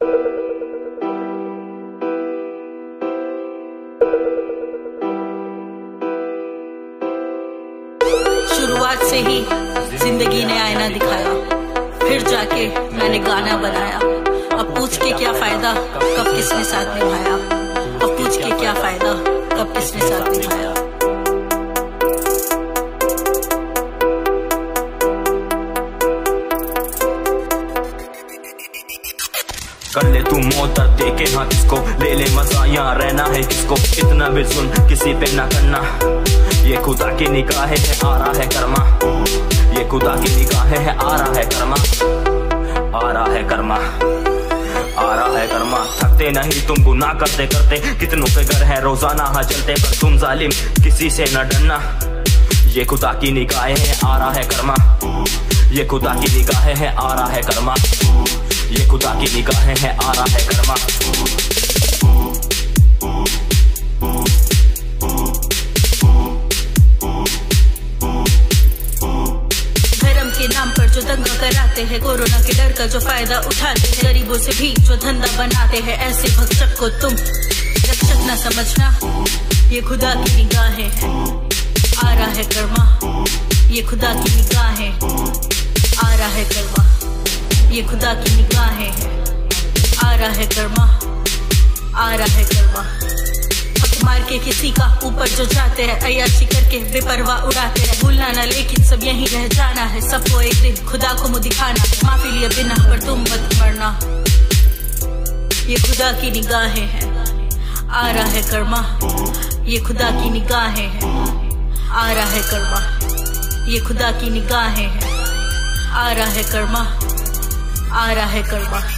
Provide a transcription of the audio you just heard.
शुरुआत से ही जिंदगी ने आईना दिखाया, फिर जाके मैंने गाना बनाया। अब पूछ के क्या फायदा कब किसने साथ निभाया, अब पूछ के क्या फायदा कब किसने साथ निभाया। कर ले तू मौत दे के हाँ किसको, ले ले मजा यहाँ रहना है किसको। इतना भी सुन किसी पे ना करना, ये खुदा की निगाहें है आ रहा है कर्मा, ये खुदा की निगाहें है आ रहा है कर्मा, आ रहा है कर्मा, आ रहा है कर्मा। थकते नहीं तुम गुनाह करते करते, कितनों के घर है रोजाना हाँ चलते, पर तुम जालिम किसी से न डरना, ये खुदा की निगाहें है आ रहा है कर्मा, ये खुदा की निगाहें है आ रहा है कर्मा, ये खुदा की निगाहें है आ रहा है कर्मा। धर्म के नाम पर जो दंगा कराते हैं, कोरोना के डर का जो फायदा उठाते हैं, गरीबों से भी जो धंधा बनाते हैं, ऐसे भक्षक को तुम रक्षक न समझना, ये खुदा की निगाहें है आ रहा है कर्मा, ये खुदा की निगाहें आ रहा है कर्मा, ये खुदा की निगाहें है आ रहा है कर्मा, आ रहा है कर्मा। मार के किसी का ऊपर जो जाते हैं, अय्याशी करके बेपरवाह उड़ाते हैं, भूलना ना लेकिन सब यहीं रह जाना है, सबको एक दिन खुदा को मुँह दिखाना, माफी लिए बिना पर तुम मत मरना, ये खुदा की निगाहें है आ रहा है कर्मा, ये खुदा की निगाहें है आ रहा है कर्मा, ये खुदा की निगाहें है आ रहा है कर्मा, आ रहा है कर्मा।